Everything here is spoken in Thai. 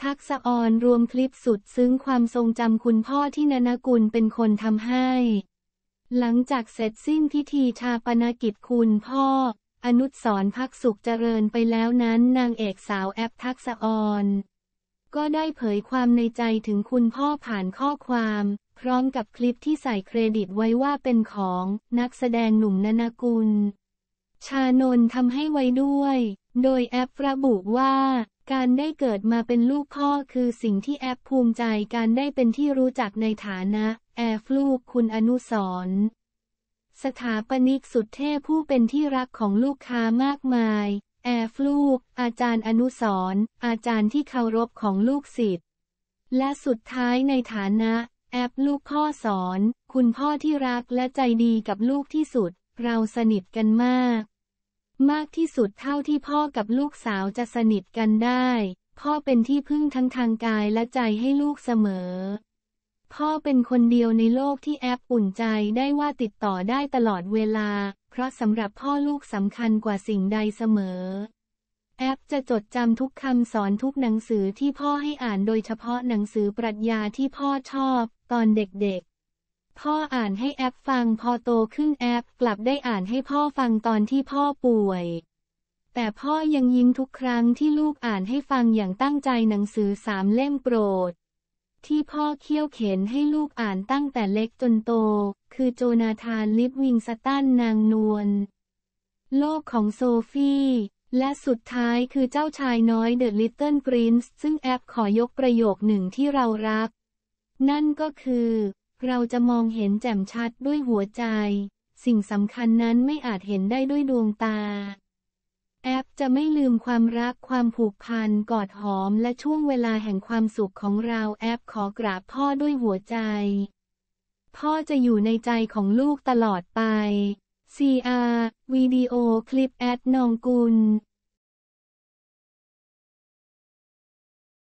ทักษะออนรวมคลิปสุดซึ้งความทรงจำคุณพ่อที่นนกุลเป็นคนทำให้หลังจากเสร็จสิ้นพิธีชาปนกิจคุณพ่ออนุสรณ์ภักดิ์สุขเจริญไปแล้วนั้นนางเอกสาวแอปทักษะออนก็ได้เผยความในใจถึงคุณพ่อผ่านข้อความพร้อมกับคลิปที่ใส่เครดิตไว้ว่าเป็นของนักแสดงหนุ่มนนกุลชานนท์ทำให้ไว้ด้วยโดยแอประบุว่าการได้เกิดมาเป็นลูกพ่อคือสิ่งที่แอปภูมิใจการได้เป็นที่รู้จักในฐานะแอร์ฟลูกคุณอนุสรณ์สถาปนิกสุดเท่ผู้เป็นที่รักของลูกค้ามากมายแอร์ฟลูกอาจารย์อนุสรณ์อาจารย์ที่เคารพของลูกศิษย์และสุดท้ายในฐานะแอปลูกพ่อสอนคุณพ่อที่รักและใจดีกับลูกที่สุดเราสนิทกันมากที่สุดเท่าที่พ่อกับลูกสาวจะสนิทกันได้พ่อเป็นที่พึ่งทั้งทางกายและใจให้ลูกเสมอพ่อเป็นคนเดียวในโลกที่แอปอุ่นใจได้ว่าติดต่อได้ตลอดเวลาเพราะสำหรับพ่อลูกสำคัญกว่าสิ่งใดเสมอแอปจะจดจำทุกคำสอนทุกหนังสือที่พ่อให้อ่านโดยเฉพาะหนังสือปรัชญาที่พ่อชอบตอนเด็กๆพ่ออ่านให้แอปฟังพอโตขึ้นแอปกลับได้อ่านให้พ่อฟังตอนที่พ่อป่วยแต่พ่อยังยิ้มทุกครั้งที่ลูกอ่านให้ฟังอย่างตั้งใจหนังสือ3 เล่มโปรดที่พ่อเคี่ยวเข็นให้ลูกอ่านตั้งแต่เล็กจนโตคือโจนาธานลิฟวิงสตันนางนวลโลกของโซฟีและสุดท้ายคือเจ้าชายน้อยเดอะลิตเติ้ลปรินซ์ซึ่งแอปขอยกประโยคหนึ่งที่เรารักนั่นก็คือเราจะมองเห็นแจ่มชัดด้วยหัวใจสิ่งสำคัญนั้นไม่อาจเห็นได้ด้วยดวงตาแอปจะไม่ลืมความรักความผูกพันกอดหอมและช่วงเวลาแห่งความสุขของเราแอปขอกราบพ่อด้วยหัวใจพ่อจะอยู่ในใจของลูกตลอดไป CR วิดีโอคลิปแอดนองกุล